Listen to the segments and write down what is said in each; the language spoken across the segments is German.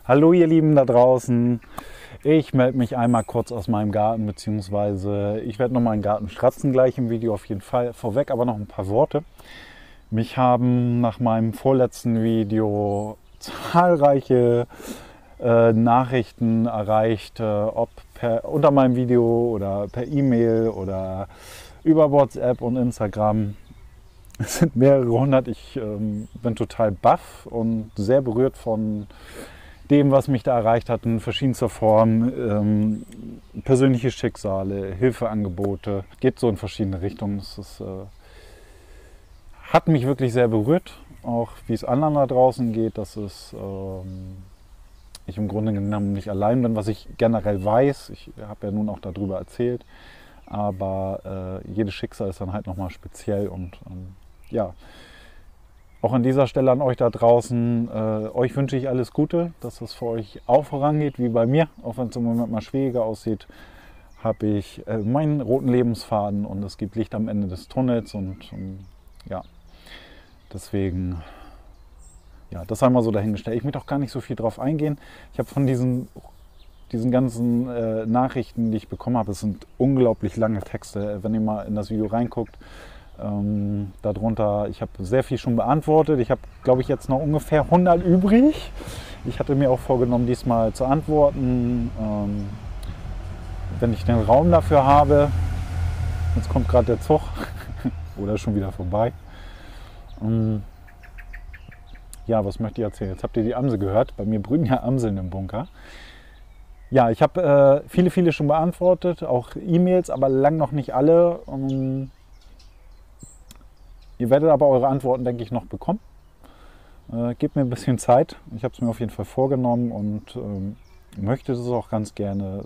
Hallo ihr Lieben da draußen, ich melde mich einmal kurz aus meinem Garten, beziehungsweise ich werde noch mal einen Garten stratzen gleich im Video auf jeden Fall. Vorweg aber noch ein paar Worte. Mich haben nach meinem vorletzten Video zahlreiche Nachrichten erreicht, ob unter meinem Video oder per E-Mail oder über WhatsApp und Instagram. Es sind mehrere hundert. Ich bin total baff und sehr berührt von dem, was mich da erreicht hat, in verschiedenster Form. Persönliche Schicksale, Hilfeangebote, geht so in verschiedene Richtungen. Hat mich wirklich sehr berührt, auch wie es anderen da draußen geht, dass ich im Grunde genommen nicht allein bin, was ich generell weiß. Ich habe ja nun auch darüber erzählt, aber jedes Schicksal ist dann halt nochmal speziell und ja. Auch an dieser Stelle an euch da draußen, euch wünsche ich alles Gute, dass es für euch auch vorangeht, wie bei mir. Auch wenn es im Moment mal schwieriger aussieht, habe ich meinen roten Lebensfaden und es gibt Licht am Ende des Tunnels und ja, deswegen, ja, das einmal so dahingestellt. Ich möchte auch gar nicht so viel drauf eingehen. Ich habe von diesen ganzen Nachrichten, die ich bekommen habe, es sind unglaublich lange Texte, wenn ihr mal in das Video reinguckt. Darunter, ich habe sehr viel schon beantwortet. Ich habe, glaube ich, jetzt noch ungefähr 100 übrig. Ich hatte mir auch vorgenommen, diesmal zu antworten, wenn ich den Raum dafür habe. Jetzt kommt gerade der Zug oder schon wieder vorbei. Ja, was möchte ich erzählen? Jetzt habt ihr die Amsel gehört. Bei mir brüten ja Amseln im Bunker. Ja, ich habe viele schon beantwortet, auch E-Mails, aber lang noch nicht alle. Ihr werdet aber eure Antworten, denke ich, noch bekommen. Gebt mir ein bisschen Zeit. Ich habe es mir auf jeden Fall vorgenommen und möchte das auch ganz gerne.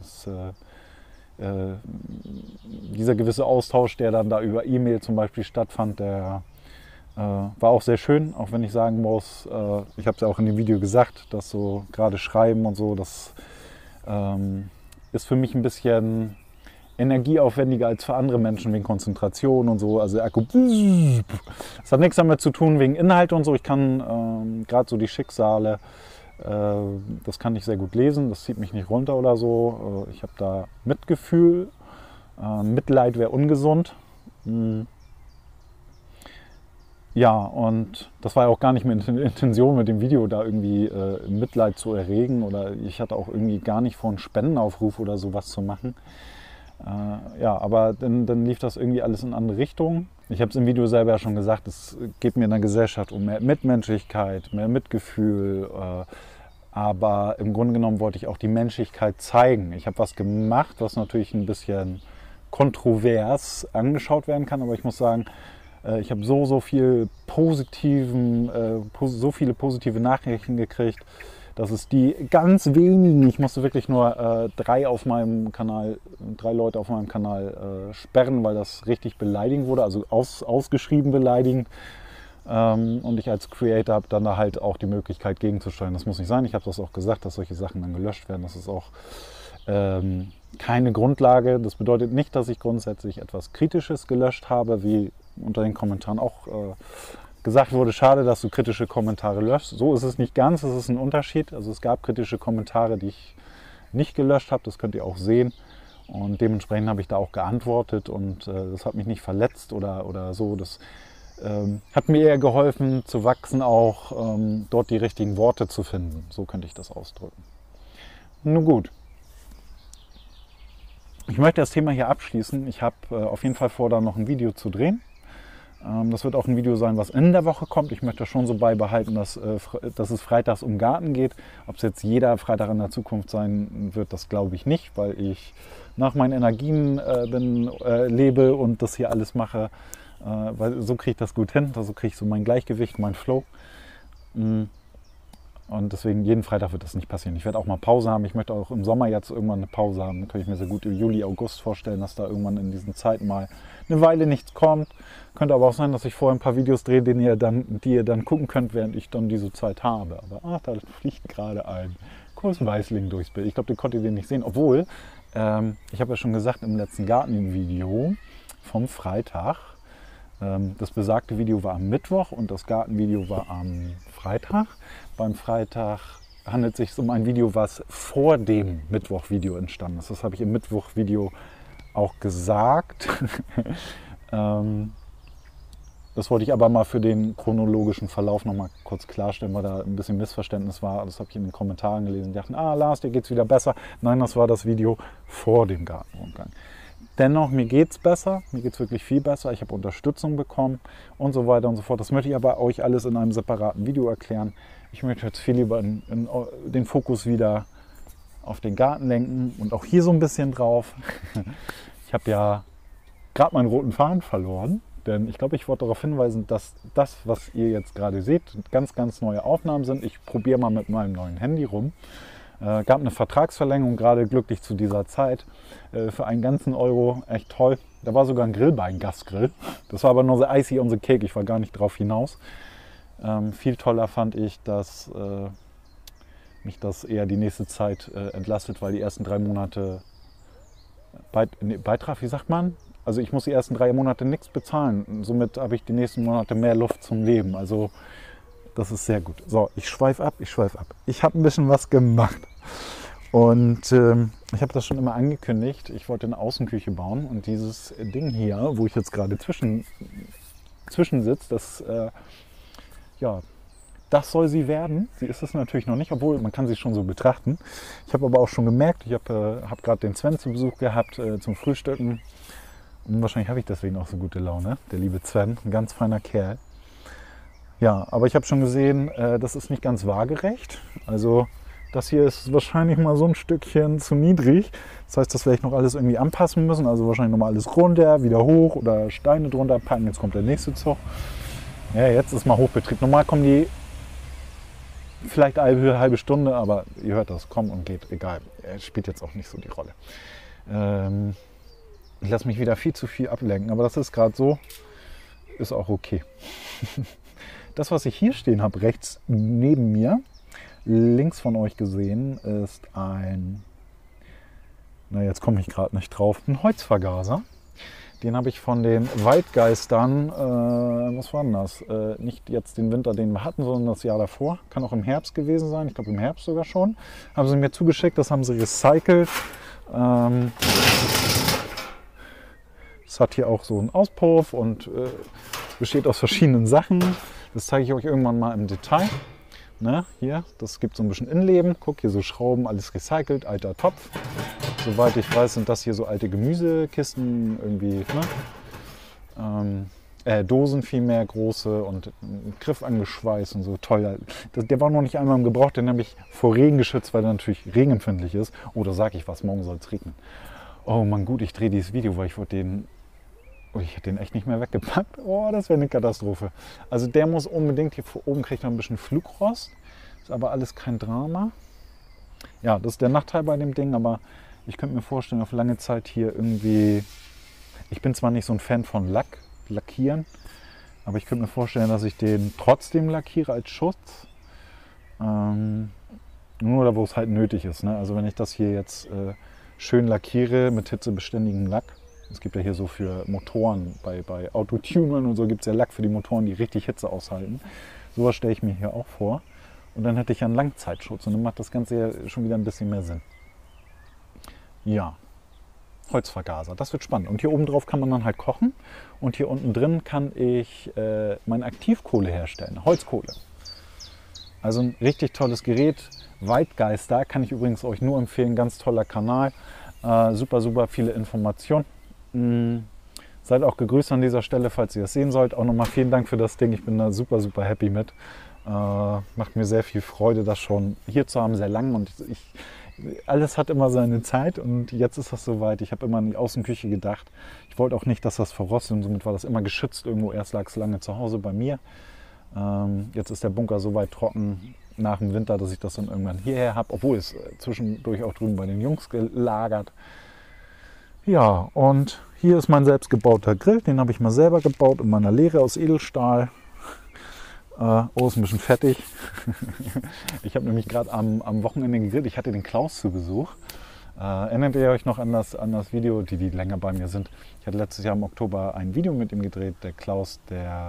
Dieser gewisse Austausch, der dann da über E-Mail zum Beispiel stattfand, der war auch sehr schön, auch wenn ich sagen muss, ich habe es ja auch in dem Video gesagt, dass so gerade Schreiben und so, das ist für mich ein bisschen energieaufwendiger als für andere Menschen wegen Konzentration und so. Also Akku, das hat nichts damit zu tun wegen Inhalt und so. Ich kann gerade so die Schicksale, das kann ich sehr gut lesen. Das zieht mich nicht runter oder so. Ich habe da Mitgefühl. Mitleid wäre ungesund. Ja, und das war ja auch gar nicht meine Intention mit dem Video, da irgendwie Mitleid zu erregen. Oder ich hatte auch irgendwie gar nicht vor, einen Spendenaufruf oder sowas zu machen. Ja, aber dann lief das irgendwie alles in andere Richtungen. Ich habe es im Video selber ja schon gesagt, es geht mir in der Gesellschaft um mehr Mitmenschlichkeit, mehr Mitgefühl. Aber im Grunde genommen wollte ich auch die Menschlichkeit zeigen. Ich habe was gemacht, was natürlich ein bisschen kontrovers angeschaut werden kann. Aber ich muss sagen, ich habe so viele positive Nachrichten gekriegt. Das ist die ganz wenigen, ich musste wirklich nur drei Leute auf meinem Kanal sperren, weil das richtig beleidigend wurde, also ausgeschrieben beleidigend. Und ich als Creator habe dann da halt auch die Möglichkeit gegenzusteuern. Das muss nicht sein, ich habe das auch gesagt, dass solche Sachen dann gelöscht werden. Das ist auch keine Grundlage. Das bedeutet nicht, dass ich grundsätzlich etwas Kritisches gelöscht habe, wie unter den Kommentaren auch gesagt wurde, schade, dass du kritische Kommentare löschst. So ist es nicht ganz, es ist ein Unterschied. Also es gab kritische Kommentare, die ich nicht gelöscht habe, das könnt ihr auch sehen. Und dementsprechend habe ich da auch geantwortet und das hat mich nicht verletzt oder so. Das hat mir eher geholfen zu wachsen, auch dort die richtigen Worte zu finden. So könnte ich das ausdrücken. Nun gut. Ich möchte das Thema hier abschließen. Ich habe auf jeden Fall vor, da noch ein Video zu drehen. Das wird auch ein Video sein, was in der Woche kommt. Ich möchte schon so beibehalten, dass es freitags um Garten geht. Ob es jetzt jeder Freitag in der Zukunft sein wird, das glaube ich nicht, weil ich nach meinen Energien lebe und das hier alles mache. Weil so kriege ich das gut hin, so kriege ich so mein Gleichgewicht, mein Flow. Und deswegen jeden Freitag wird das nicht passieren. Ich werde auch mal Pause haben. Ich möchte auch im Sommer jetzt irgendwann eine Pause haben. Dann könnte ich mir sehr gut im Juli, August vorstellen, dass da irgendwann in diesen Zeiten mal eine Weile nichts kommt. Könnte aber auch sein, dass ich vorher ein paar Videos drehe, die ihr dann gucken könnt, während ich dann diese Zeit habe. Aber da fliegt gerade ein großer Weißling durchs Bild. Ich glaube, den konntet ihr nicht sehen. Obwohl, ich habe ja schon gesagt im letzten Garten-Video vom Freitag, das besagte Video war am Mittwoch und das Gartenvideo war am Freitag. Beim Freitag handelt es sich um ein Video, was vor dem Mittwoch-Video entstanden ist. Das habe ich im Mittwoch-Video auch gesagt. Das wollte ich aber mal für den chronologischen Verlauf noch mal kurz klarstellen, weil da ein bisschen Missverständnis war. Das habe ich in den Kommentaren gelesen. Die dachten, Lars, dir geht es wieder besser. Nein, das war das Video vor dem Gartenrundgang. Dennoch, mir geht es besser. Mir geht es wirklich viel besser. Ich habe Unterstützung bekommen und so weiter und so fort. Das möchte ich aber euch alles in einem separaten Video erklären. Ich möchte jetzt viel lieber den Fokus wieder auf den Garten lenken und auch hier so ein bisschen drauf. Ich habe ja gerade meinen roten Faden verloren. Denn ich glaube, ich wollte darauf hinweisen, dass das, was ihr jetzt gerade seht, ganz, ganz neue Aufnahmen sind. Ich probiere mal mit meinem neuen Handy rum. Gab eine Vertragsverlängerung, gerade glücklich zu dieser Zeit, für einen ganzen Euro. Echt toll. Da war sogar ein Grill bei, ein Gasgrill. Das war aber nur so icy on the cake. Ich war gar nicht drauf hinaus. Viel toller fand ich, dass mich das eher die nächste Zeit entlastet, weil die ersten 3 Monate Beitrag, wie sagt man? Also ich muss die ersten 3 Monate nichts bezahlen. Somit habe ich die nächsten Monate mehr Luft zum Leben. Also das ist sehr gut. So, ich schweife ab. Ich habe ein bisschen was gemacht. Und ich habe das schon immer angekündigt. Ich wollte eine Außenküche bauen. Und dieses Ding hier, wo ich jetzt gerade zwischen sitze, das soll sie werden. Sie ist es natürlich noch nicht, obwohl man kann sie schon so betrachten. Ich habe aber auch schon gemerkt, ich habe gerade den Sven zu Besuch gehabt zum Frühstücken. Und wahrscheinlich habe ich deswegen auch so gute Laune. Der liebe Sven, ein ganz feiner Kerl. Ja, aber ich habe schon gesehen, das ist nicht ganz waagerecht. Also das hier ist wahrscheinlich mal so ein Stückchen zu niedrig. Das heißt, das werde ich noch alles irgendwie anpassen müssen. Also wahrscheinlich nochmal alles runter, wieder hoch oder Steine drunter packen. Jetzt kommt der nächste Zug. Ja, jetzt ist mal Hochbetrieb. Normal kommen die vielleicht eine halbe Stunde, aber ihr hört das, kommt und geht, egal. Spielt jetzt auch nicht so die Rolle. Ich lasse mich wieder viel zu viel ablenken, aber das ist gerade so, ist auch okay. Das, was ich hier stehen habe, rechts neben mir, links von euch gesehen, ist jetzt komme ich gerade nicht drauf, ein Holzvergaser. Den habe ich von den Waldgeistern, was war denn das? Nicht jetzt den Winter, den wir hatten, sondern das Jahr davor. Kann auch im Herbst gewesen sein, ich glaube im Herbst sogar schon. Haben sie mir zugeschickt, das haben sie recycelt. Es hat hier auch so einen Auspuff und besteht aus verschiedenen Sachen. Das zeige ich euch irgendwann mal im Detail. Ne, hier, das gibt so ein bisschen Innenleben. Guck, hier so Schrauben, alles recycelt, alter Topf. Soweit ich weiß, sind das hier so alte Gemüsekisten, irgendwie, Dosen vielmehr, große und ein Griff angeschweißt und so, toll. Der war noch nicht einmal im Gebrauch, den habe ich vor Regen geschützt, weil der natürlich regenempfindlich ist. Oder sage ich was, morgen soll es regnen. Oh Mann, gut, ich drehe dieses Video, weil ich wollte den... Oh, ich hätte den echt nicht mehr weggepackt. Oh, das wäre eine Katastrophe. Also der muss unbedingt, hier oben kriegt er ein bisschen Flugrost. Ist aber alles kein Drama. Ja, das ist der Nachteil bei dem Ding, aber ich könnte mir vorstellen, auf lange Zeit hier irgendwie... Ich bin zwar nicht so ein Fan von Lackieren, aber ich könnte mir vorstellen, dass ich den trotzdem lackiere als Schutz. Nur da, wo es halt nötig ist. Ne? Also wenn ich das hier jetzt schön lackiere mit hitzebeständigem Lack. Es gibt ja hier so für Motoren, bei Autotunern und so gibt es ja Lack für die Motoren, die richtig Hitze aushalten. Sowas stelle ich mir hier auch vor. Und dann hätte ich ja einen Langzeitschutz und dann macht das Ganze ja schon wieder ein bisschen mehr Sinn. Ja, Holzvergaser, das wird spannend. Und hier oben drauf kann man dann halt kochen. Und hier unten drin kann ich meine Aktivkohle herstellen, Holzkohle. Also ein richtig tolles Gerät. Waldgeister kann ich übrigens euch nur empfehlen, ganz toller Kanal. Super, super viele Informationen. Seid auch gegrüßt an dieser Stelle, falls ihr das sehen sollt. Auch nochmal vielen Dank für das Ding. Ich bin da super, super happy mit. Macht mir sehr viel Freude, das schon hier zu haben, sehr lang. Und alles hat immer seine Zeit und jetzt ist das soweit. Ich habe immer an die Außenküche gedacht. Ich wollte auch nicht, dass das verrostet und somit war das immer geschützt irgendwo. Erst lag es lange zu Hause bei mir. Jetzt ist der Bunker so weit trocken nach dem Winter, dass ich das dann irgendwann hierher habe, obwohl es zwischendurch auch drüben bei den Jungs gelagert. Ja, und hier ist mein selbstgebauter Grill, den habe ich mal selber gebaut in meiner Lehre aus Edelstahl. Ist ein bisschen fettig. Ich habe nämlich gerade am Wochenende gegrillt, ich hatte den Klaus zu Besuch. Erinnert ihr euch noch an das Video, die länger bei mir sind? Ich hatte letztes Jahr im Oktober ein Video mit ihm gedreht. Der Klaus, der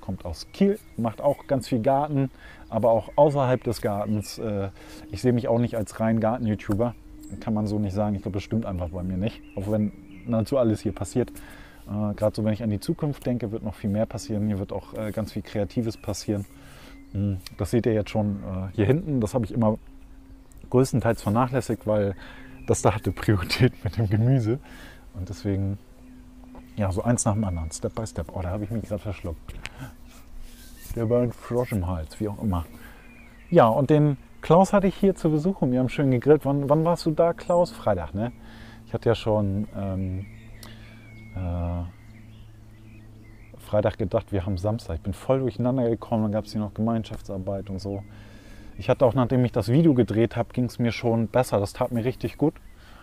kommt aus Kiel, macht auch ganz viel Garten, aber auch außerhalb des Gartens. Ich sehe mich auch nicht als rein Garten-YouTuber, kann man so nicht sagen. Ich glaube, das stimmt einfach bei mir nicht, auch wenn nahezu alles hier passiert. Gerade so, wenn ich an die Zukunft denke, wird noch viel mehr passieren. Hier wird auch ganz viel Kreatives passieren. Das seht ihr jetzt schon hier hinten. Das habe ich immer größtenteils vernachlässigt, weil das da hatte Priorität mit dem Gemüse. Und deswegen, ja, so eins nach dem anderen, Step by Step. Oh, da habe ich mich gerade verschluckt. Der war ein Frosch im Hals, wie auch immer. Ja, und den Klaus hatte ich hier zu Besuch und wir haben schön gegrillt. Wann warst du da, Klaus? Freitag, ne? Ich hatte ja schon Freitag gedacht, wir haben Samstag. Ich bin voll durcheinander gekommen, dann gab es hier noch Gemeinschaftsarbeit und so. Ich hatte auch, nachdem ich das Video gedreht habe, ging es mir schon besser. Das tat mir richtig gut.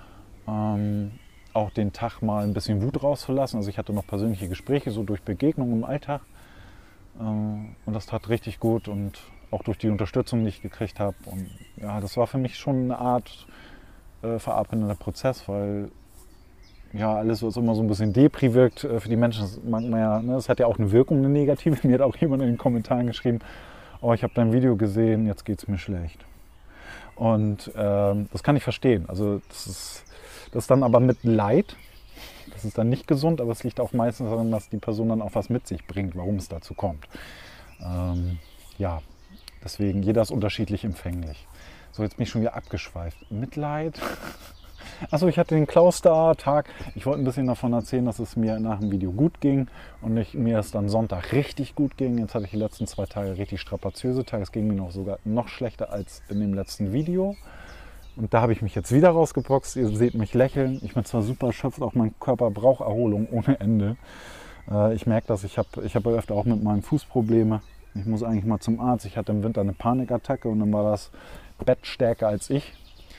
Auch den Tag mal ein bisschen Wut rauszulassen. Also ich hatte noch persönliche Gespräche, so durch Begegnungen im Alltag. Und das tat richtig gut und auch durch die Unterstützung, die ich gekriegt habe. Und ja, das war für mich schon eine Art verabredender Prozess, weil ja, alles, was immer so ein bisschen Depri wirkt, für die Menschen, das mag man ja, ne, das hat ja auch eine Wirkung, eine negative. Mir hat auch jemand in den Kommentaren geschrieben, oh, ich habe dein Video gesehen, jetzt geht es mir schlecht. Und das kann ich verstehen. Also das ist dann aber mit Leid. Das ist dann nicht gesund, aber es liegt auch meistens daran, dass die Person dann auch was mit sich bringt, warum es dazu kommt. Ja, deswegen, jeder ist unterschiedlich empfänglich. So, jetzt bin ich schon wieder abgeschweift. Mitleid. Achso, ich hatte den Klaus da Tag. Ich wollte ein bisschen davon erzählen, dass es mir nach dem Video gut ging und mir es dann Sonntag richtig gut ging. Jetzt hatte ich die letzten 2 Tage richtig strapaziöse Tage. Es ging mir sogar noch schlechter als in dem letzten Video. Und da habe ich mich jetzt wieder rausgeboxt. Ihr seht mich lächeln. Ich bin zwar super erschöpft, auch mein Körper braucht Erholung ohne Ende. Ich merke das, ich habe öfter auch mit meinem Fuß Probleme. Ich muss eigentlich mal zum Arzt. Ich hatte im Winter eine Panikattacke und dann war das Bett stärker als ich.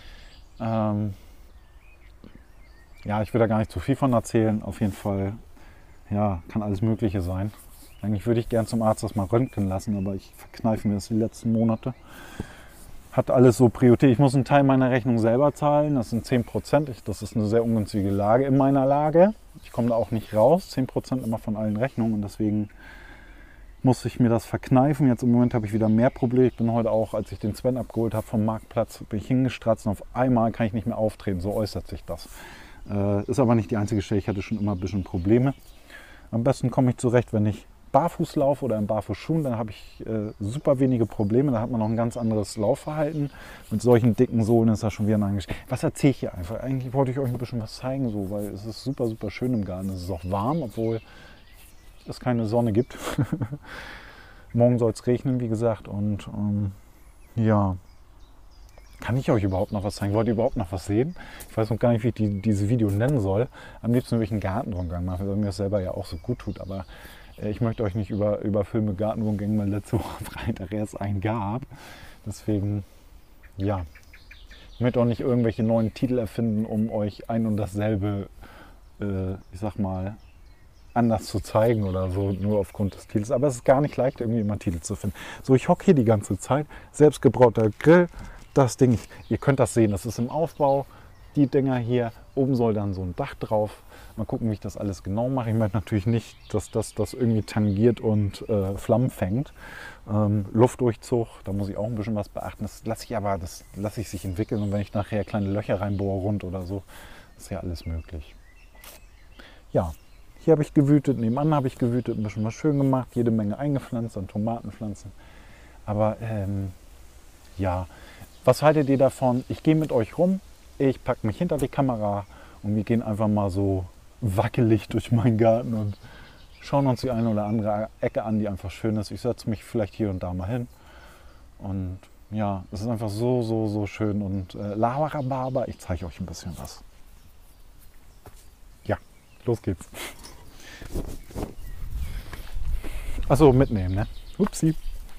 Ja, ich will da gar nicht zu viel von erzählen. Auf jeden Fall, ja, kann alles Mögliche sein. Eigentlich würde ich gern zum Arzt das mal röntgen lassen, aber ich verkneife mir das die letzten Monate. Hat alles so Priorität. Ich muss einen Teil meiner Rechnung selber zahlen. Das sind 10%. Das ist eine sehr ungünstige Lage in meiner Lage. Ich komme da auch nicht raus. 10% immer von allen Rechnungen. Und deswegen muss ich mir das verkneifen. Jetzt im Moment habe ich wieder mehr Probleme. Ich bin heute auch, als ich den Sven abgeholt habe vom Marktplatz, bin ich hingestratzt und auf einmal kann ich nicht mehr auftreten. So äußert sich das. Ist aber nicht die einzige Stelle. Ich hatte schon immer ein bisschen Probleme. Am besten komme ich zurecht, wenn ich barfuß laufe oder in Barfußschuhen, dann habe ich super wenige Probleme. Da hat man noch ein ganz anderes Laufverhalten. Mit solchen dicken Sohlen ist das schon wieder ein anderes. Was erzähle ich hier einfach? Eigentlich wollte ich euch ein bisschen was zeigen, so, weil es ist super, super schön im Garten. Es ist auch warm, obwohl es keine Sonne gibt. Morgen soll es regnen, wie gesagt. Und ja, kann ich euch überhaupt noch was zeigen? Wollt ihr überhaupt noch was sehen? Ich weiß noch gar nicht, wie ich dieses Video nennen soll. Am liebsten würde ich einen Gartenrundgang machen, weil mir das selber ja auch so gut tut. Aber ich möchte euch nicht überfüllen Gartenrundgänge, weil letzte Woche Freitag erst einen gab. Deswegen, ja, ich möchte auch nicht irgendwelche neuen Titel erfinden, um euch ein und dasselbe, ich sag mal, anders zu zeigen oder so, nur aufgrund des Titels. Aber es ist gar nicht leicht, irgendwie immer einen Titel zu finden. So, ich hocke hier die ganze Zeit, selbstgebrauter Grill, das Ding, ihr könnt das sehen, das ist im Aufbau. Die Dinger hier, oben soll dann so ein Dach drauf. Mal gucken, wie ich das alles genau mache. Ich möchte natürlich nicht, dass das irgendwie tangiert und Flammen fängt. Luftdurchzug, da muss ich auch ein bisschen was beachten. Das lasse ich sich entwickeln. Und wenn ich nachher kleine Löcher reinbohre rund oder so, ist ja alles möglich. Ja, hier habe ich gewütet, nebenan habe ich gewütet, ein bisschen was schön gemacht, jede Menge eingepflanzt, an Tomatenpflanzen. Aber ja, was haltet ihr davon? Ich gehe mit euch rum. Ich packe mich hinter die Kamera und wir gehen einfach mal so wackelig durch meinen Garten und schauen uns die eine oder andere Ecke an, die einfach schön ist. Ich setze mich vielleicht hier und da mal hin. Und ja, es ist einfach so, so, so schön. Und Labarababa, ich zeige euch ein bisschen was. Ja, los geht's. Achso, mitnehmen, ne? Upsi.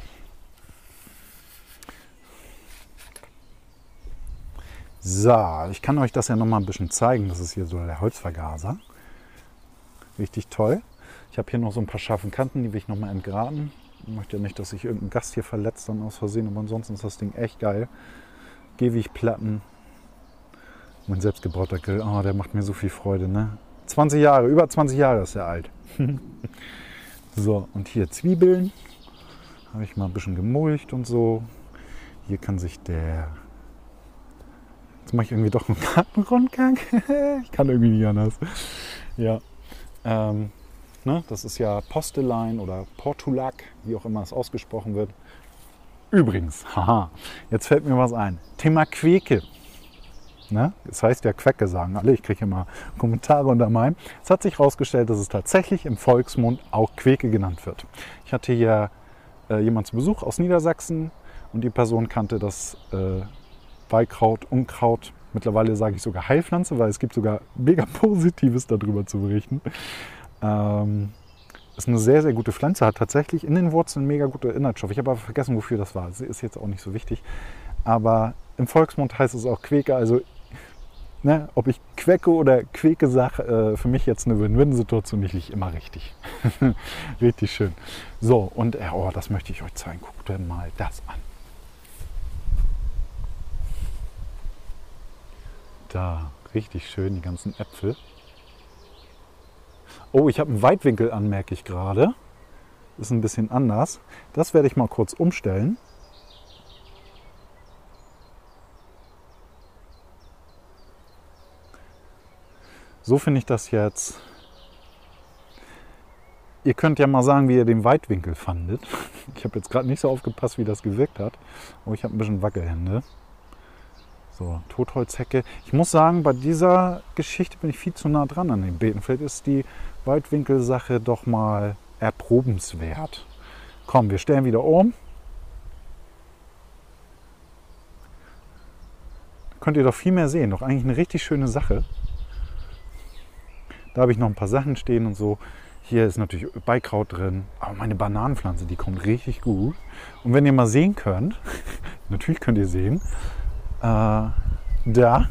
So, ich kann euch das ja noch mal ein bisschen zeigen. Das ist hier so der Holzvergaser. Richtig toll. Ich habe hier noch so ein paar scharfe Kanten, die will ich noch mal entgraten. Ich möchte ja nicht, dass sich irgendein Gast hier verletzt dann aus Versehen, aber ansonsten ist das Ding echt geil. Gehwegplatten. Mein selbstgebrauter Grill, der macht mir so viel Freude, ne? 20 Jahre, über 20 Jahre ist er alt. So, und hier Zwiebeln. Habe ich mal ein bisschen gemulcht und so. Hier kann sich der... Jetzt mache ich irgendwie doch einen Gartenrundgang. Ich kann irgendwie nicht anders. Ja. Ne, das ist ja Postelein oder Portulak, wie auch immer es ausgesprochen wird. Übrigens, haha, jetzt fällt mir was ein. Thema Queke. Ne? Das heißt ja Quecke, sagen alle. Ich kriege immer Kommentare unter meinem. Es hat sich herausgestellt, dass es tatsächlich im Volksmund auch Queke genannt wird. Ich hatte hier jemand zu Besuch aus Niedersachsen und die Person kannte das Beikraut, Unkraut. Mittlerweile sage ich sogar Heilpflanze, weil es gibt sogar mega Positives darüber zu berichten. Ist eine sehr, sehr gute Pflanze, hat tatsächlich in den Wurzeln mega gute Inhaltsstoffe. Ich habe aber vergessen, wofür das war. Das ist jetzt auch nicht so wichtig. Aber im Volksmund heißt es auch Queke. Also, ne, ob ich Quecke oder Queke sage, für mich jetzt eine Win-Win-Situation, die liegt immer richtig. Richtig schön. So, und oh, das möchte ich euch zeigen. Guckt euch mal das an. Da, richtig schön, die ganzen Äpfel. Oh, ich habe einen Weitwinkel an, merke ich gerade. Ist ein bisschen anders. Das werde ich mal kurz umstellen. So finde ich das jetzt. Ihr könnt ja mal sagen, wie ihr den Weitwinkel fandet. Ich habe jetzt gerade nicht so aufgepasst, wie das gewirkt hat. Oh, ich habe ein bisschen Wackelhände. So, Totholzhecke. Ich muss sagen, bei dieser Geschichte bin ich viel zu nah dran an den Beeten. Vielleicht ist die Weitwinkelsache doch mal erprobenswert. Komm, wir stellen wieder um. Könnt ihr doch viel mehr sehen. Doch eigentlich eine richtig schöne Sache. Da habe ich noch ein paar Sachen stehen und so. Hier ist natürlich Beikraut drin. Aber meine Bananenpflanze, die kommt richtig gut. Und wenn ihr mal sehen könnt, natürlich könnt ihr sehen, da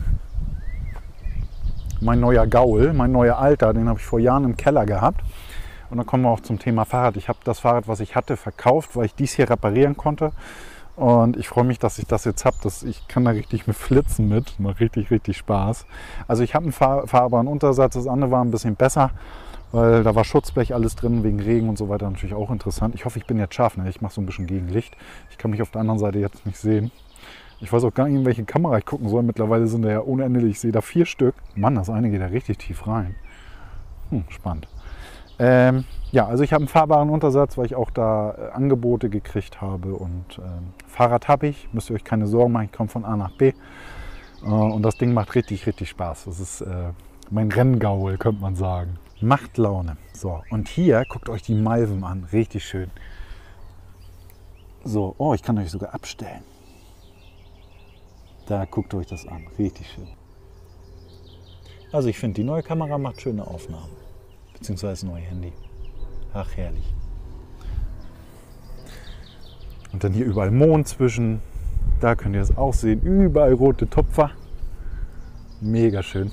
mein neuer Gaul, mein neuer Alter, den habe ich vor Jahren im Keller gehabt. Und dann kommen wir auch zum Thema Fahrrad. Ich habe das Fahrrad, was ich hatte, verkauft, weil ich dies hier reparieren konnte. Und ich freue mich, dass ich das jetzt habe. Ich kann da richtig mit flitzen mit. Macht richtig, richtig Spaß. Also ich habe einen fahrbaren Untersatz. Das andere war ein bisschen besser, weil da war Schutzblech alles drin, wegen Regen und so weiter. Natürlich auch interessant. Ich hoffe, ich bin jetzt scharf. Ne? Ich mache so ein bisschen Gegenlicht. Ich kann mich auf der anderen Seite jetzt nicht sehen. Ich weiß auch gar nicht, in welche Kamera ich gucken soll. Mittlerweile sind da ja ohne Ende. Ich sehe da 4 Stück. Mann, das eine geht ja richtig tief rein. Spannend. Ja, also ich habe einen fahrbaren Untersatz, weil ich auch da Angebote gekriegt habe. Und Fahrrad habe ich. Müsst ihr euch keine Sorgen machen. Ich komme von A nach B. Und das Ding macht richtig, richtig Spaß. Das ist mein Renngaul, könnte man sagen. Macht Laune. So, und hier guckt euch die Malven an. Richtig schön. So, oh, ich kann euch sogar abstellen. Da guckt euch das an. Richtig schön. Also ich finde, die neue Kamera macht schöne Aufnahmen. Beziehungsweise das neue Handy. Ach, herrlich. Und dann hier überall Mond zwischen. Da könnt ihr es auch sehen. Überall rote Tupfer. Mega schön.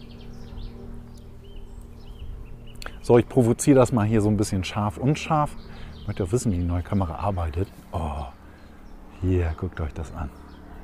So, ich provoziere das mal hier so ein bisschen scharf und scharf. Ich möchte auch wissen, wie die neue Kamera arbeitet. Oh, hier, guckt euch das an.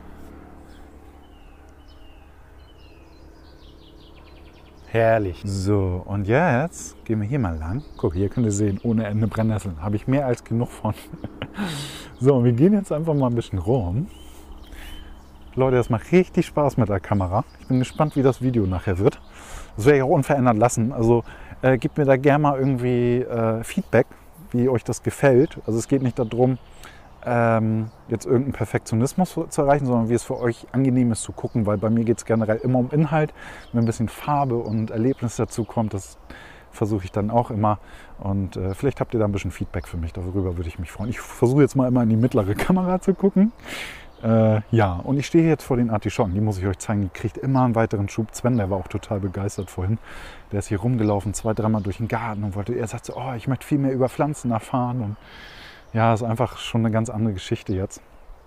Herrlich. So, und jetzt gehen wir hier mal lang. Guck, hier könnt ihr sehen, ohne Ende Brennnesseln. Habe ich mehr als genug von. So, wir gehen jetzt einfach mal ein bisschen rum. Leute, das macht richtig Spaß mit der Kamera. Ich bin gespannt, wie das Video nachher wird. Das werde ich auch unverändert lassen. Also gebt mir da gerne mal irgendwie Feedback, wie euch das gefällt. Also es geht nicht darum, jetzt irgendeinen Perfektionismus zu erreichen, sondern wie es für euch angenehm ist zu gucken, weil bei mir geht es generell immer um Inhalt. Wenn ein bisschen Farbe und Erlebnis dazu kommt, das versuche ich dann auch immer. Und vielleicht habt ihr da ein bisschen Feedback für mich, darüber würde ich mich freuen. Ich versuche jetzt mal immer in die mittlere Kamera zu gucken. Ja, und ich stehe jetzt vor den Artischocken, die muss ich euch zeigen. Die kriegt immer einen weiteren Schub. Sven, der war auch total begeistert vorhin. Der ist hier rumgelaufen, 2-3 Mal durch den Garten und er sagt so, oh, ich möchte viel mehr über Pflanzen erfahren. Und ja, ist einfach schon eine ganz andere Geschichte jetzt.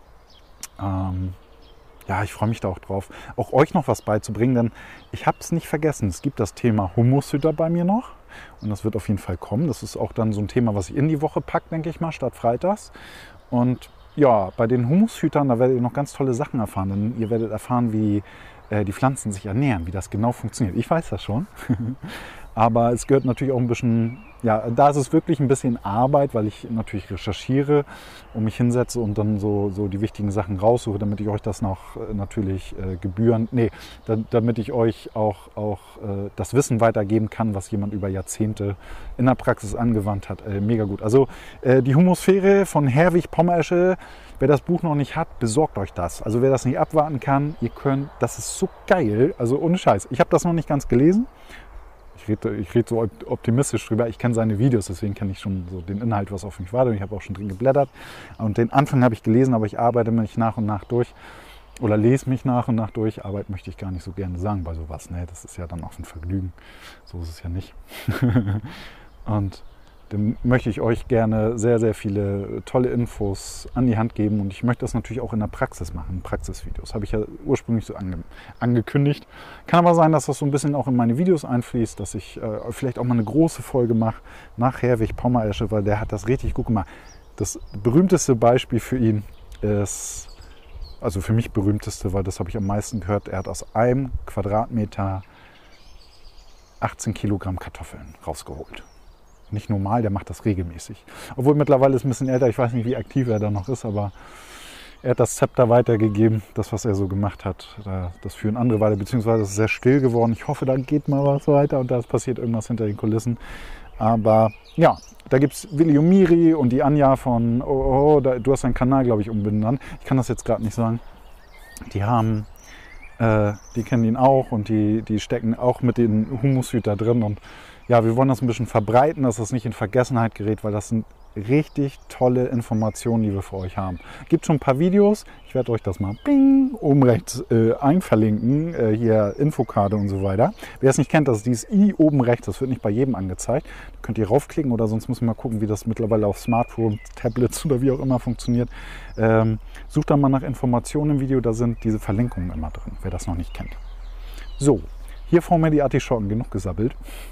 Ja, ich freue mich da auch drauf, auch euch noch was beizubringen, denn ich habe es nicht vergessen. Es gibt das Thema Humushütter bei mir noch und das wird auf jeden Fall kommen. Das ist auch dann so ein Thema, was ich in die Woche packe, denke ich mal, statt freitags. Und ja, bei den Humushütern, da werdet ihr noch ganz tolle Sachen erfahren, denn ihr werdet erfahren, wie die Pflanzen sich ernähren, wie das genau funktioniert. Ich weiß das schon. Aber es gehört natürlich auch ein bisschen, ja, da ist es wirklich ein bisschen Arbeit, weil ich natürlich recherchiere und mich hinsetze und dann so die wichtigen Sachen raussuche, damit ich euch das noch natürlich damit ich euch auch das Wissen weitergeben kann, was jemand über Jahrzehnte in der Praxis angewandt hat. Mega gut. Also die Humusphäre von Herwig Pommeresche, wer das Buch noch nicht hat, besorgt euch das. Also wer das nicht abwarten kann, ihr könnt, das ist so geil, also ohne Scheiß. Ich habe das noch nicht ganz gelesen. Ich rede so optimistisch drüber. Ich kenne seine Videos, deswegen kenne ich schon so den Inhalt, was auf mich wartet. Ich habe auch schon drin geblättert. Und den Anfang habe ich gelesen, aber ich arbeite mich nach und nach durch oder lese mich nach und nach durch. Arbeit möchte ich gar nicht so gerne sagen bei sowas. Ne? Das ist ja dann auch ein Vergnügen. So ist es ja nicht. Und dann möchte ich euch gerne sehr, sehr viele tolle Infos an die Hand geben. Und ich möchte das natürlich auch in der Praxis machen, Praxisvideos. Habe ich ja ursprünglich so angekündigt. Kann aber sein, dass das so ein bisschen auch in meine Videos einfließt, dass ich vielleicht auch mal eine große Folge mache nach Herwig Pommeresche, weil der hat das richtig gut gemacht. Das berühmteste Beispiel für ihn ist, also für mich berühmteste, weil das habe ich am meisten gehört, er hat aus einem Quadratmeter 18 Kilogramm Kartoffeln rausgeholt. Nicht normal, der macht das regelmäßig. Obwohl mittlerweile ist ein bisschen älter, ich weiß nicht, wie aktiv er da noch ist, aber er hat das Zepter weitergegeben, das, was er so gemacht hat. Das führen andere weiter, beziehungsweise es ist sehr still geworden. Ich hoffe, da geht mal was weiter und da passiert irgendwas hinter den Kulissen. Aber ja, da gibt es Willi und Miri und die Anja von du hast deinen Kanal, glaube ich, umbenannt. Ich kann das jetzt gerade nicht sagen. Die kennen ihn auch und die stecken auch mit den Humushüt da drin. Und ja, wir wollen das ein bisschen verbreiten, dass das nicht in Vergessenheit gerät, weil das sind richtig tolle Informationen, die wir für euch haben. Gibt schon ein paar Videos, ich werde euch das mal oben rechts einverlinken, hier Infokarte und so weiter. Wer es nicht kennt, das ist dieses i oben rechts, das wird nicht bei jedem angezeigt. Da könnt ihr raufklicken oder sonst müssen wir mal gucken, wie das mittlerweile auf Smartphones, Tablets oder wie auch immer funktioniert. Sucht da mal nach Informationen im Video, da sind diese Verlinkungen immer drin, wer das noch nicht kennt. So, hier vor mir die Artischocken, genug gesabbelt.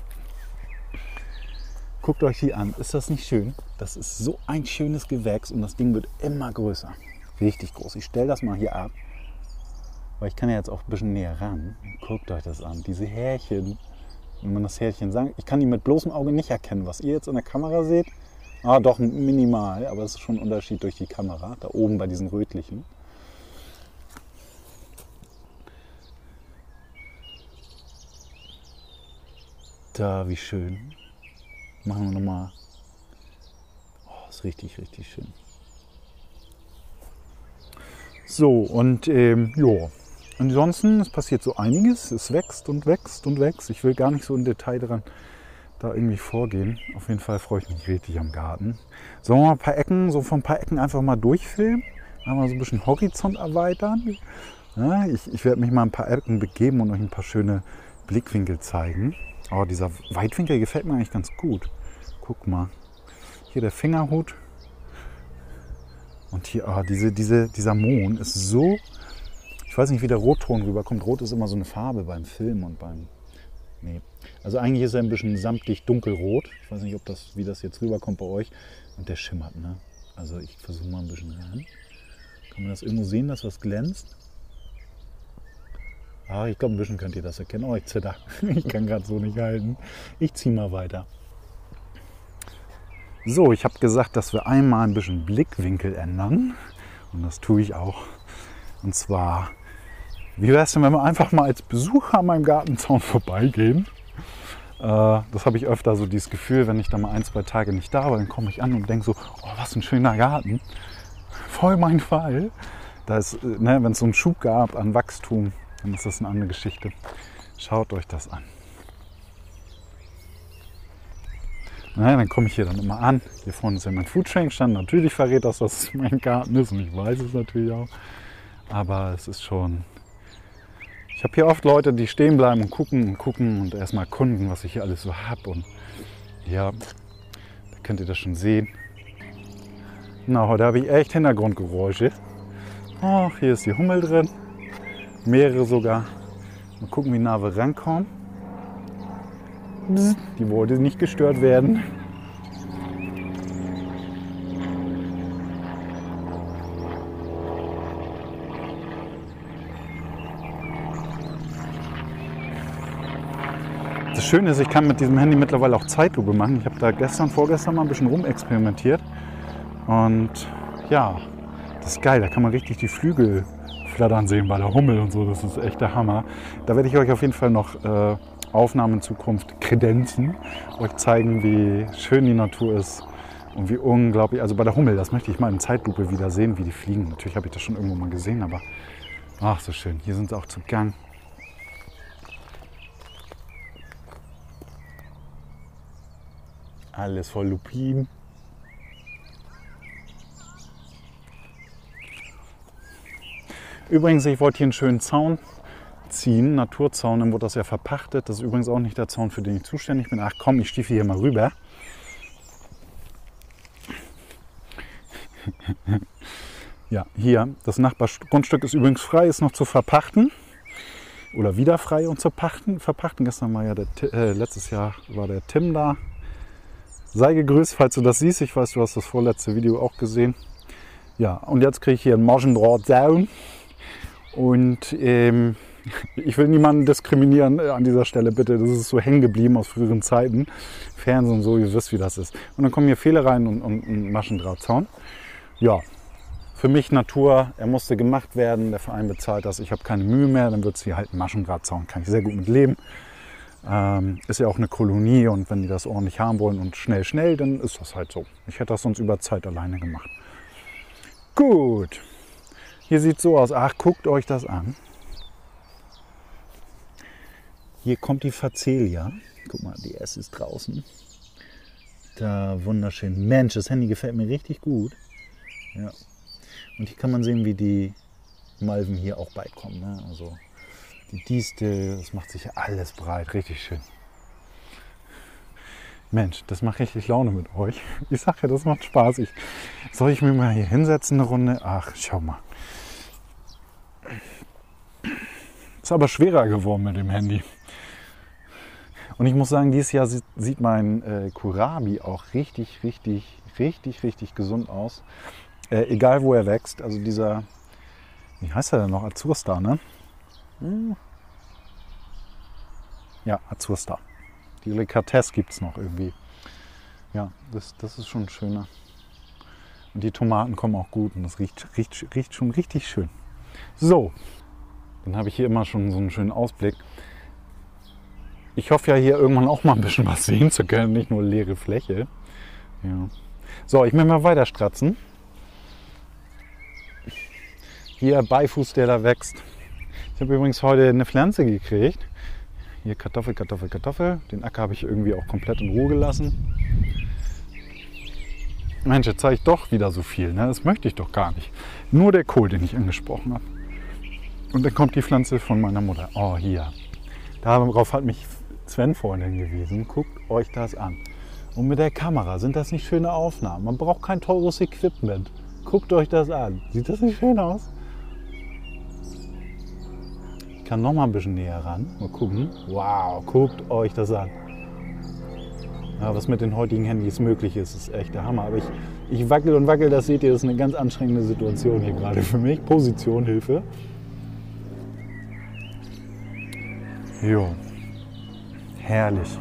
Guckt euch die an, ist das nicht schön? Das ist so ein schönes Gewächs und das Ding wird immer größer. Richtig groß. Ich stelle das mal hier ab, weil ich kann ja jetzt auch ein bisschen näher ran. Guckt euch das an, diese Härchen. Wenn man das Härchen sagt, ich kann die mit bloßem Auge nicht erkennen. Was ihr jetzt in der Kamera seht, doch minimal, aber es ist schon ein Unterschied durch die Kamera. Da oben bei diesen rötlichen. Da, wie schön. Machen wir nochmal. Oh, ist richtig, richtig schön. So, und ja. Ansonsten, es passiert so einiges. Es wächst und wächst und wächst. Ich will gar nicht so im Detail dran da irgendwie vorgehen. Auf jeden Fall freue ich mich richtig am Garten. Sollen wir mal ein paar Ecken, so von ein paar Ecken einfach mal durchfilmen? Mal so ein bisschen Horizont erweitern. Ja, ich werde mich mal ein paar Ecken begeben und euch ein paar schöne Blickwinkel zeigen. Oh, dieser Weitwinkel gefällt mir eigentlich ganz gut. Guck mal. Hier der Fingerhut. Und hier, dieser Mond ist so. Ich weiß nicht, wie der Rotton rüberkommt. Rot ist immer so eine Farbe beim Film und beim. Nee. Also eigentlich ist er ein bisschen samtig dunkelrot. Ich weiß nicht, wie das jetzt rüberkommt bei euch. Und der schimmert, ne? Also ich versuche mal ein bisschen ran. Kann man das irgendwo sehen, dass was glänzt? Ich glaube, ein bisschen könnt ihr das erkennen. Oh, ich zitter. Ich kann gerade so nicht halten. Ich ziehe mal weiter. So, ich habe gesagt, dass wir einmal ein bisschen Blickwinkel ändern. Und das tue ich auch. Und zwar, wie wäre es denn, wenn wir einfach mal als Besucher an meinem Gartenzaun vorbeigehen? Das habe ich öfter so dieses Gefühl, wenn ich da mal 1, 2 Tage nicht da war, dann komme ich an und denke so, oh, was ein schöner Garten. Voll mein Fall. Da ist, ne, wenn es so einen Schub gab an Wachstum, dann ist das eine andere Geschichte. Schaut euch das an. Na, dann komme ich hier dann immer an. Hier vorne ist ja mein Foodtrain-Stand. Natürlich verrät das, dass es mein Garten ist und ich weiß es natürlich auch. Aber es ist schon... Ich habe hier oft Leute, die stehen bleiben und gucken und erstmal erkunden, was ich hier alles so habe. Und ja, da könnt ihr das schon sehen. Na, heute habe ich echt Hintergrundgeräusche. Oh, hier ist die Hummel drin. Mehrere sogar. Mal gucken, wie nah wir rankommen. Die wollte nicht gestört werden. Das Schöne ist, ich kann mit diesem Handy mittlerweile auch Zeitlupe machen. Ich habe da vorgestern mal ein bisschen rumexperimentiert. Und ja, das ist geil. Da kann man richtig die Flügel flattern sehen bei der Hummel und so. Das ist echt der Hammer. Da werde ich euch auf jeden Fall noch Aufnahmen in Zukunft kredenzen. Euch zeigen, wie schön die Natur ist. Und wie unglaublich, also bei der Hummel, das möchte ich mal in Zeitlupe wieder sehen, wie die fliegen. Natürlich habe ich das schon irgendwo mal gesehen, aber ach, so schön. Hier sind sie auch zu Gang. Alles voll Lupin. Übrigens, ich wollte hier einen schönen Zaun ziehen, Naturzaun, dann wurde das ja verpachtet. Das ist übrigens auch nicht der Zaun, für den ich zuständig bin. Ach komm, ich stiefel hier mal rüber. Ja, hier, das Nachbargrundstück ist übrigens frei, ist noch zu verpachten. Oder wieder frei und zu verpachten. Gestern war ja letztes Jahr war der Tim da. Sei gegrüßt, falls du das siehst. Ich weiß, du hast das vorletzte Video auch gesehen. Ja, und jetzt kriege ich hier einen Maschendrahtzaun. Und ich will niemanden diskriminieren an dieser Stelle, bitte. Das ist so hängen geblieben aus früheren Zeiten. Fernsehen und so, ihr wisst, wie das ist. Und dann kommen hier Pfähle rein und ein Maschendrahtzaun. Ja, für mich Natur. Er musste gemacht werden. Der Verein bezahlt das. Ich habe keine Mühe mehr. Dann wird es hier halt ein Maschendrahtzaun. Kann ich sehr gut mit leben. Ist ja auch eine Kolonie und wenn die das ordentlich haben wollen und schnell, dann ist das halt so. Ich hätte das sonst über Zeit alleine gemacht. Gut, hier sieht es so aus. Ach, guckt euch das an. Hier kommt die Facelia. Guck mal, die S ist draußen. Da, wunderschön. Mensch, das Handy gefällt mir richtig gut. Ja. Und hier kann man sehen, wie die Malven hier auch beikommen. Ne? Also die Distel, das macht sich ja alles breit, richtig schön. Mensch, das macht richtig Laune mit euch. Ich sage ja, das macht Spaß. Soll ich mir mal hier hinsetzen eine Runde? Ach, schau mal. Ist aber schwerer geworden mit dem Handy. Und ich muss sagen, dieses Jahr sieht mein Kohlrabi auch richtig gesund aus. Egal wo er wächst. Also dieser, wie heißt er denn noch? Azurstar, ne? Ja, Azurstar. Die Delikatesse gibt es noch irgendwie. Ja, das ist schon schöner. Und die Tomaten kommen auch gut und das riecht schon richtig schön. So, dann habe ich hier immer schon so einen schönen Ausblick. Ich hoffe ja hier irgendwann auch mal ein bisschen was sehen zu können, nicht nur leere Fläche. Ja. So, ich will mal weiter stratzen. Hier Beifuß, der da wächst. Ich habe übrigens heute eine Pflanze gekriegt. Hier Kartoffel. Den Acker habe ich irgendwie auch komplett in Ruhe gelassen. Mensch, jetzt zeige ich doch wieder so viel. Ne? Das möchte ich doch gar nicht. Nur der Kohl, den ich angesprochen habe. Und dann kommt die Pflanze von meiner Mutter. Oh, hier. Darauf hat mich Sven vorhin hingewiesen. Guckt euch das an. Und mit der Kamera sind das nicht schöne Aufnahmen. Man braucht kein teures Equipment. Guckt euch das an. Sieht das nicht schön aus? Ich kann noch mal ein bisschen näher ran. Mal gucken. Wow, guckt euch das an. Ja, was mit den heutigen Handys möglich ist, ist echt der Hammer. Aber ich wackel und wackel, das seht ihr, das ist eine ganz anstrengende Situation hier gerade für mich. Position, Hilfe. Jo, herrlich.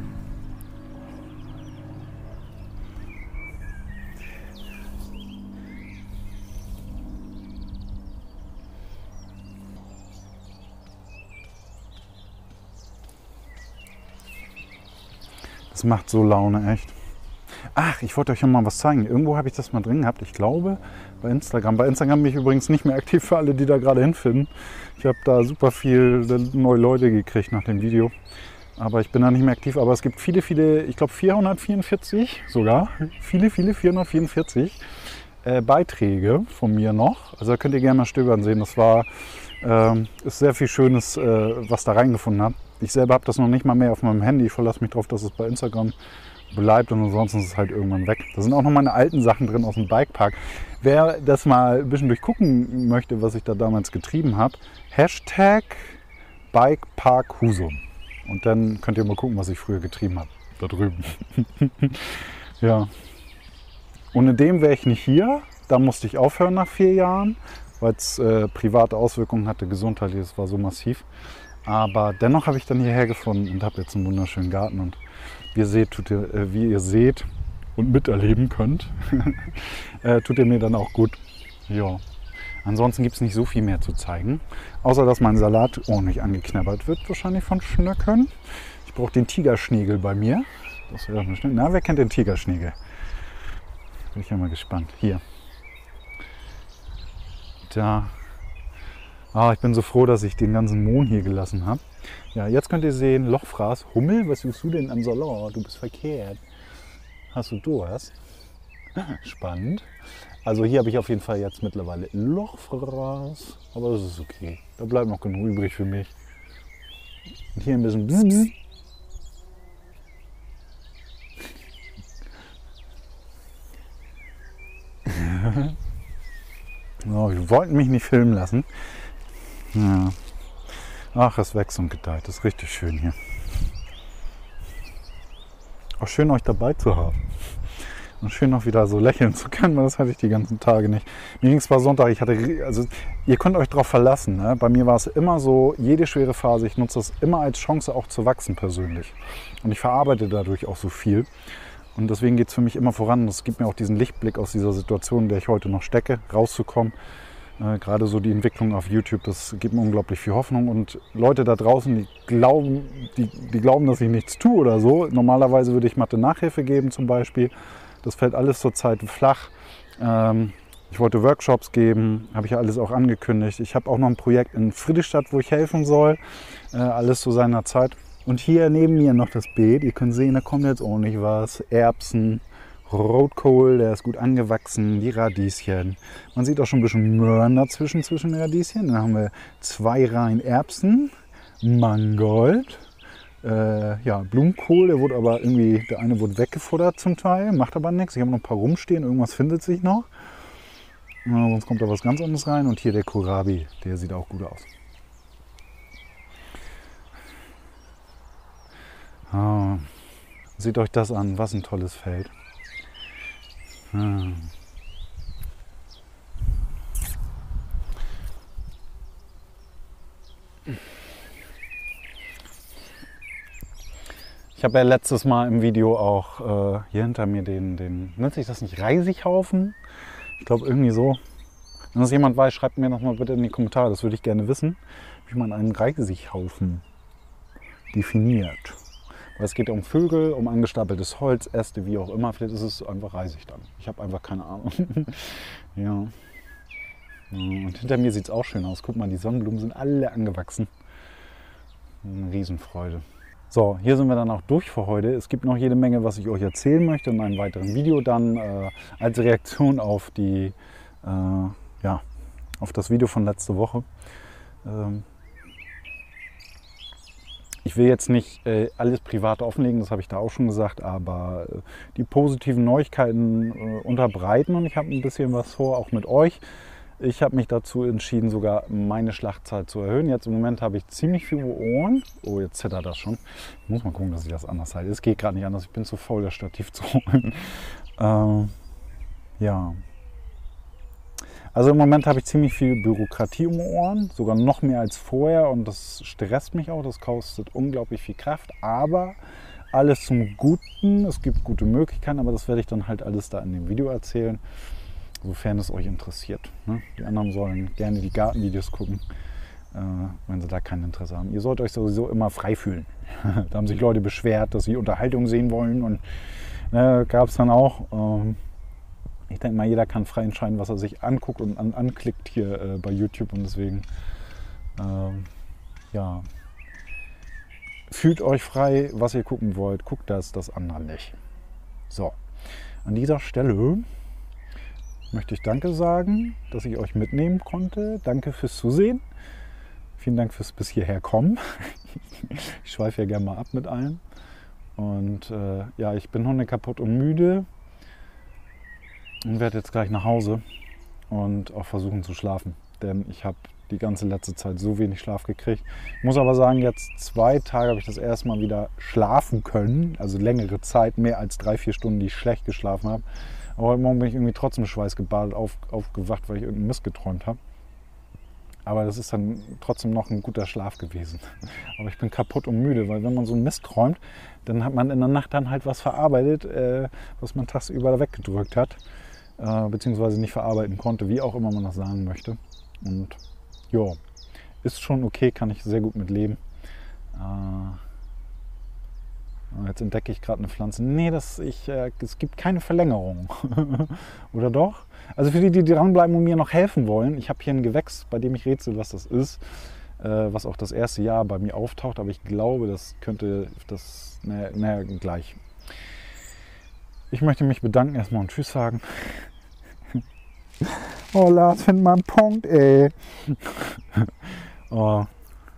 Das macht so Laune, echt. Ach, ich wollte euch noch mal was zeigen. Irgendwo habe ich das mal drin gehabt. Ich glaube bei Instagram. Bei Instagram bin ich übrigens nicht mehr aktiv für alle, die da gerade hinfinden. Ich habe da super viel neue Leute gekriegt nach dem Video. Aber ich bin da nicht mehr aktiv. Aber es gibt viele, ich glaube 444 sogar. Viele, 444 Beiträge von mir noch. Also da könnt ihr gerne mal stöbern sehen. Das ist sehr viel Schönes, was da reingefunden hat. Ich selber habe das noch nicht mal mehr auf meinem Handy. Ich verlasse mich darauf, dass es bei Instagram bleibt und ansonsten ist es halt irgendwann weg. Da sind auch noch meine alten Sachen drin aus dem Bikepark. Wer das mal ein bisschen durchgucken möchte, was ich da damals getrieben habe, Hashtag Bikepark Husum. Und dann könnt ihr mal gucken, was ich früher getrieben habe. Da drüben. Ja. Ohne dem wäre ich nicht hier. Da musste ich aufhören nach 4 Jahren, weil es private Auswirkungen hatte, gesundheitlich. Es war so massiv. Aber dennoch habe ich dann hierher gefunden und habe jetzt einen wunderschönen Garten. Und wie ihr seht und miterleben könnt, tut ihr mir dann auch gut. Ja. Ansonsten gibt es nicht so viel mehr zu zeigen, außer dass mein Salat ordentlich angeknabbert wird, wahrscheinlich von Schnöckern. Ich brauche den Tigerschnägel bei mir. Das wäre eine Na, wer kennt den Tigerschnägel? Bin ich ja mal gespannt. Hier. Da. Ah, ich bin so froh, dass ich den ganzen Mohn hier gelassen habe. Ja, jetzt könnt ihr sehen, Lochfraß. Hummel, was suchst du denn am Salat? Du bist verkehrt. Hast du Durst? Spannend. Also hier habe ich auf jeden Fall jetzt mittlerweile Lochfraß. Aber das ist okay. Da bleibt noch genug übrig für mich. Und hier ein bisschen Bzz. So, wir wollten mich nicht filmen lassen. Ja. Ach, es wächst und gedeiht. Das ist richtig schön hier. Auch schön, euch dabei zu haben. Und schön auch wieder so lächeln zu können, weil das hatte ich die ganzen Tage nicht. Mir ging es zwar Sonntag, also ihr könnt euch darauf verlassen. Ne? Bei mir war es immer so, jede schwere Phase, ich nutze das immer als Chance auch zu wachsen persönlich. Und ich verarbeite dadurch auch so viel. Und deswegen geht es für mich immer voran. Das gibt mir auch diesen Lichtblick aus dieser Situation, in der ich heute noch stecke, rauszukommen. Gerade so die Entwicklung auf YouTube, das gibt mir unglaublich viel Hoffnung. Und Leute da draußen, die glauben, dass ich nichts tue oder so. Normalerweise würde ich Mathe-Nachhilfe geben zum Beispiel. Das fällt alles zurzeit flach. Ich wollte Workshops geben, habe ich ja alles auch angekündigt. Ich habe auch noch ein Projekt in Friedrichstadt, wo ich helfen soll. Alles zu seiner Zeit. Und hier neben mir noch das Beet. Ihr könnt sehen, da kommt jetzt ordentlich was. Erbsen, Rotkohl, der ist gut angewachsen, die Radieschen. Man sieht auch schon ein bisschen Möhren dazwischen, zwischen den Radieschen. Dann haben wir 2 Reihen Erbsen, Mangold, ja, Blumenkohl, der wurde aber irgendwie, der eine wurde weggefuttert zum Teil, macht aber nichts. Ich habe noch ein paar rumstehen, irgendwas findet sich noch. Sonst kommt da was ganz anderes rein. Und hier der Kohlrabi, der sieht auch gut aus. Oh, seht euch das an, was ein tolles Feld. Ich habe ja letztes Mal im Video auch hier hinter mir den, nennt sich das nicht Reisighaufen? Ich glaube irgendwie so. Wenn das jemand weiß, schreibt mir noch mal bitte in die Kommentare, das würde ich gerne wissen, wie man einen Reisighaufen definiert. Weil es geht um Vögel, um angestapeltes Holz, Äste, wie auch immer. Vielleicht ist es einfach Reisig dann. Ich habe einfach keine Ahnung. Ja. Und hinter mir sieht es auch schön aus. Guck mal, die Sonnenblumen sind alle angewachsen. Eine Riesenfreude. So, hier sind wir dann auch durch für heute. Es gibt noch jede Menge, was ich euch erzählen möchte in einem weiteren Video dann als Reaktion auf die, ja, auf das Video von letzter Woche. Ich will jetzt nicht alles privat offenlegen, das habe ich da auch schon gesagt, aber die positiven Neuigkeiten unterbreiten und ich habe ein bisschen was vor, auch mit euch. Ich habe mich dazu entschieden, sogar meine Schlachtzeit zu erhöhen. Jetzt im Moment habe ich ziemlich viele Ohren. Oh, jetzt zittert das schon. Ich muss mal gucken, dass ich das anders halte. Es geht gerade nicht anders, ich bin zu faul, das Stativ zu holen. Ja. Also im Moment habe ich ziemlich viel Bürokratie um die Ohren, sogar noch mehr als vorher und das stresst mich auch, das kostet unglaublich viel Kraft, aber alles zum Guten, es gibt gute Möglichkeiten, aber das werde ich dann halt alles da in dem Video erzählen, sofern es euch interessiert. Ne? Die anderen sollen gerne die Gartenvideos gucken, wenn sie da kein Interesse haben. Ihr sollt euch sowieso immer frei fühlen. Da haben sich Leute beschwert, dass sie Unterhaltung sehen wollen und gab es dann auch. Ich denke mal, jeder kann frei entscheiden, was er sich anguckt und anklickt hier bei YouTube und deswegen, ja, fühlt euch frei, was ihr gucken wollt, guckt das andere nicht. So, an dieser Stelle möchte ich Danke sagen, dass ich euch mitnehmen konnte. Danke fürs Zusehen. Vielen Dank fürs bis hierher kommen. Ich schweife ja gerne mal ab mit allem. Und ja, ich bin hundekaputt und müde. Und werde jetzt gleich nach Hause und auch versuchen zu schlafen, denn ich habe die ganze letzte Zeit so wenig Schlaf gekriegt. Ich muss aber sagen, jetzt 2 Tage habe ich das erste Mal wieder schlafen können, also längere Zeit, mehr als 3-4 Stunden, die ich schlecht geschlafen habe. Aber heute Morgen bin ich irgendwie trotzdem schweißgebadet aufgewacht, weil ich irgendeinen Mist geträumt habe. Aber das ist dann trotzdem noch ein guter Schlaf gewesen. Aber ich bin kaputt und müde, weil wenn man so einen Mist räumt, dann hat man in der Nacht dann halt was verarbeitet, was man tagsüber weggedrückt hat, beziehungsweise nicht verarbeiten konnte, wie auch immer man das sagen möchte. Und ja, ist schon okay, kann ich sehr gut mit leben. Jetzt entdecke ich gerade eine Pflanze. Nee, es gibt keine Verlängerung. Oder doch? Also für die dranbleiben und mir noch helfen wollen, ich habe hier ein Gewächs, bei dem ich rätsel, was das ist, was auch das erste Jahr bei mir auftaucht, aber ich glaube, das könnte das, naja, gleich. Ich möchte mich bedanken erstmal und Tschüss sagen. Oh, Lars, find mal einen Punkt, ey. Oh.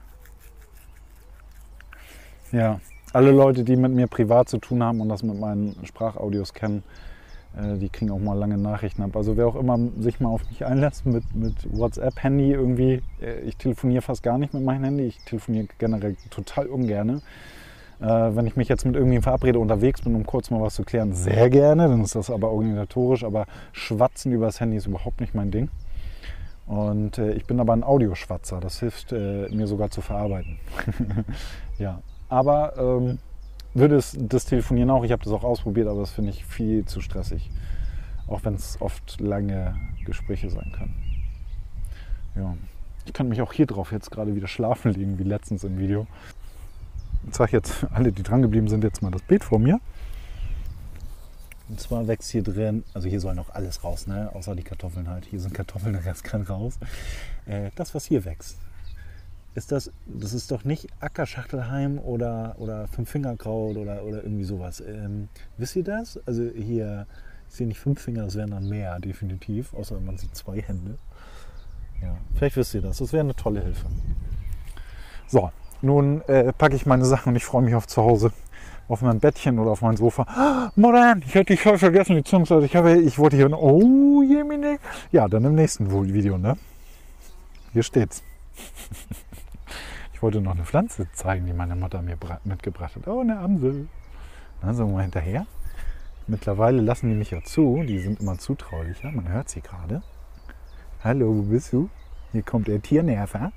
Ja, alle Leute, die mit mir privat zu tun haben und das mit meinen Sprachaudios kennen, die kriegen auch mal lange Nachrichten ab. Also wer auch immer sich mal auf mich einlässt mit WhatsApp-Handy irgendwie, ich telefoniere fast gar nicht mit meinem Handy, ich telefoniere generell total ungern. Wenn ich mich jetzt mit irgendjemandem verabrede, unterwegs bin, um kurz mal was zu klären, sehr gerne, dann ist das aber organisatorisch, aber Schwatzen über das Handy ist überhaupt nicht mein Ding. Und ich bin aber ein Audioschwatzer, das hilft mir sogar zu verarbeiten. Ja, aber würde das Telefonieren auch, ich habe das auch ausprobiert, aber das finde ich viel zu stressig. Auch wenn es oft lange Gespräche sein können. Ja. Ich kann mich auch hier drauf jetzt gerade wieder schlafen legen, wie letztens im Video. Ich zeige jetzt alle, die dran geblieben sind, jetzt mal das Bild vor mir. Und zwar wächst hier drin, also hier soll noch alles raus, ne? Außer die Kartoffeln halt. Hier sind Kartoffeln, der Rest kann raus. Das, was hier wächst, das ist doch nicht Ackerschachtelheim oder Fünffingerkraut oder irgendwie sowas. Wisst ihr das? Also hier, ich sehe nicht 5 Finger, das wären dann mehr, definitiv. Außer man sieht 2 Hände. Ja, vielleicht wisst ihr das. Das wäre eine tolle Hilfe. So, nun packe ich meine Sachen und ich freue mich auf zu Hause. Auf mein Bettchen oder auf mein Sofa. Modern, ich hätte dich voll vergessen, beziehungsweise ich wollte hier, oh Jemine. Ja, dann im nächsten Video, ne? Hier steht's. Ich wollte noch eine Pflanze zeigen, die meine Mutter mir mitgebracht hat. Oh, eine Amsel. Also mal hinterher. Mittlerweile lassen die mich ja zu. Die sind immer zutraulicher. Man hört sie gerade. Hallo, wo bist du? Hier kommt der Tiernerver.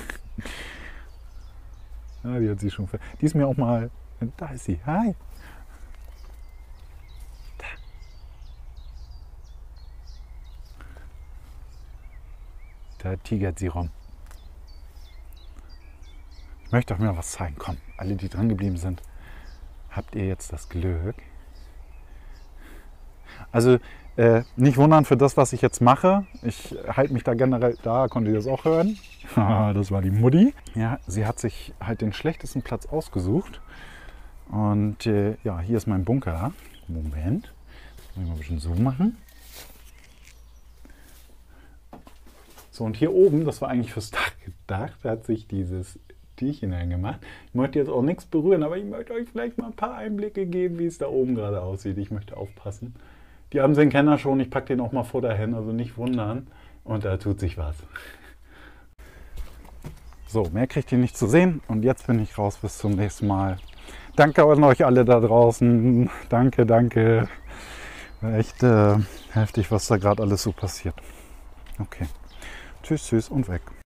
Ja, die hat sie schon. Die ist mir auch mal. Da ist sie. Hi. Da. Da tigert sie rum. Ich möchte euch mal was zeigen. Komm, alle, die dran geblieben sind, habt ihr jetzt das Glück. Also nicht wundern für das, was ich jetzt mache. Ich halte mich da generell, da konntet ihr das auch hören. Das war die Mutti. Ja, sie hat sich halt den schlechtesten Platz ausgesucht. Und ja, hier ist mein Bunker. Moment, muss ich mal ein bisschen Zoom machen. So, und hier oben, das war eigentlich fürs Dach gedacht, hat sich dieses Tierchen gemacht. Ich möchte jetzt auch nichts berühren, aber ich möchte euch vielleicht mal ein paar Einblicke geben, wie es da oben gerade aussieht. Ich möchte aufpassen. Die Amseln kennen das schon, ich packe den auch mal vor dahin, also nicht wundern. Und da tut sich was. So, mehr kriegt ihr nicht zu sehen. Und jetzt bin ich raus, bis zum nächsten Mal. Danke an euch alle da draußen. Danke, danke. Echt heftig, was da gerade alles so passiert. Okay. Tschüss, tschüss und weg.